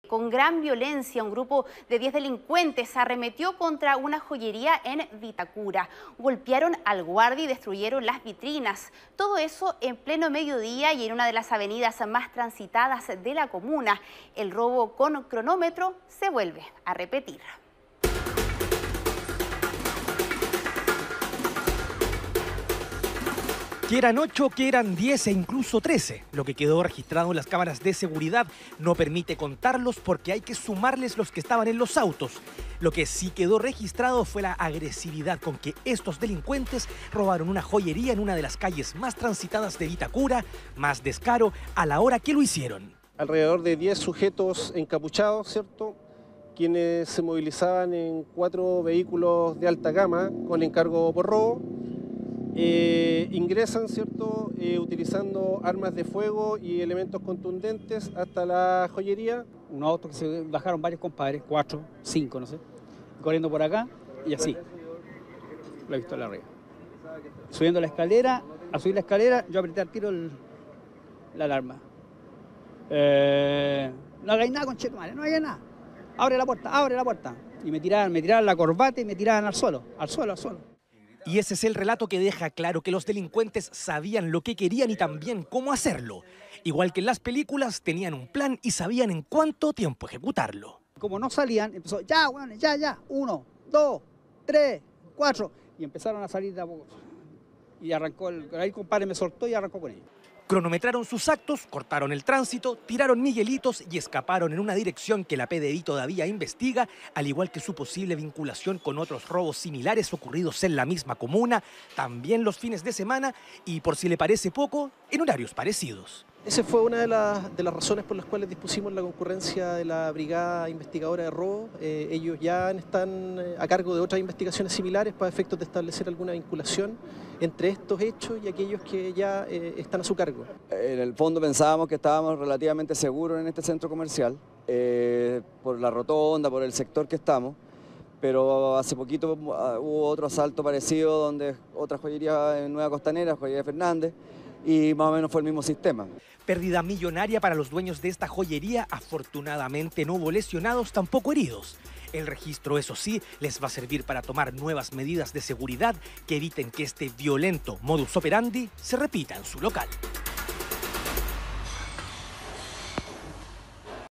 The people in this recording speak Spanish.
Con gran violencia, un grupo de 10 delincuentes arremetió contra una joyería en Vitacura. Golpearon al guardia y destruyeron las vitrinas. Todo eso en pleno mediodía y en una de las avenidas más transitadas de la comuna. El robo con cronómetro se vuelve a repetir. Que eran 8, que eran 10 e incluso 13. Lo que quedó registrado en las cámaras de seguridad no permite contarlos porque hay que sumarles los que estaban en los autos. Lo que sí quedó registrado fue la agresividad con que estos delincuentes robaron una joyería en una de las calles más transitadas de Vitacura, más descaro a la hora que lo hicieron. Alrededor de 10 sujetos encapuchados, ¿cierto?, quienes se movilizaban en 4 vehículos de alta gama con encargo por robo. Ingresan, ¿cierto?, utilizando armas de fuego y elementos contundentes hasta la joyería. Un auto que se bajaron varios compadres, 4, 5, no sé, corriendo por acá y así. Lo he visto a la arriba. Subiendo la escalera, al subir la escalera yo apreté al tiro la alarma. No hagáis nada, conchetumare, no hagáis nada. Abre la puerta. Y me tiraban la corbata y me tiraban al suelo. Y ese es el relato que deja claro que los delincuentes sabían lo que querían y también cómo hacerlo. Igual que en las películas, tenían un plan y sabían en cuánto tiempo ejecutarlo. Como no salían, empezó, ya, bueno, ya, 1, 2, 3, 4. Y empezaron a salir de a poco. Y arrancó, ahí compadre me soltó y arrancó con ellos. Cronometraron sus actos, cortaron el tránsito, tiraron miguelitos y escaparon en una dirección que la PDI todavía investiga, al igual que su posible vinculación con otros robos similares ocurridos en la misma comuna, también los fines de semana y, por si le parece poco, en horarios parecidos. Esa fue una de las razones por las cuales dispusimos la concurrencia de la Brigada Investigadora de Robo. Ellos ya están a cargo de otras investigaciones similares para efectos de establecer alguna vinculación entre estos hechos y aquellos que ya están a su cargo. En el fondo pensábamos que estábamos relativamente seguros en este centro comercial, por la rotonda, por el sector que estamos, pero hace poquito hubo otro asalto parecido donde otra joyería en Nueva Costanera, Joyería Fernández, y más o menos fue el mismo sistema. Pérdida millonaria para los dueños de esta joyería. Afortunadamente no hubo lesionados, tampoco heridos. El registro, eso sí, les va a servir para tomar nuevas medidas de seguridad que eviten que este violento modus operandi se repita en su local.